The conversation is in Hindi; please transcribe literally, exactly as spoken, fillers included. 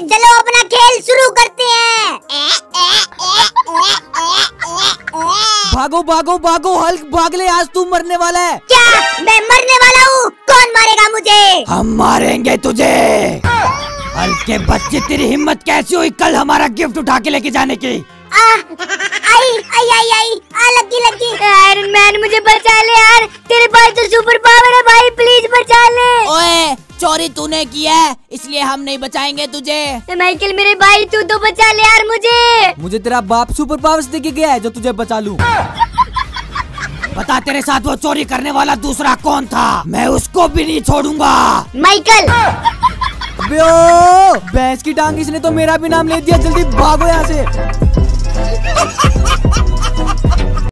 चलो अपना खेल शुरू करते हैं। भागो भागो भागो हल्क, भाग ले, आज तू मरने वाला है। क्या मैं मरने वाला हूँ? कौन मारेगा मुझे? हम मारेंगे तुझे। हल्क के बच्चे, तेरी हिम्मत कैसी हुई कल हमारा गिफ्ट उठा के लेके जाने की? आ, आई आई आई आई आ, लगी लगी। आयरन मैन मुझे बचा ले यार, तेरे पास तो सुपर पावर है भाई, प्लीज बचा ले। ओए चोरी तूने किया है इसलिए हम नहीं बचाएंगे तुझे। माइकल मेरे भाई तू तो बचा ले यार मुझे। मुझे तेरा बाप सुपर पावर्स देके गया है जो तुझे बचा लूं। बता तेरे साथ वो चोरी करने वाला दूसरा कौन था? मैं उसको भी नहीं छोड़ूंगा। माइकल भैंस की टांग, इसने तो मेरा भी नाम ले दिया। जल्दी भागो यहाँ से।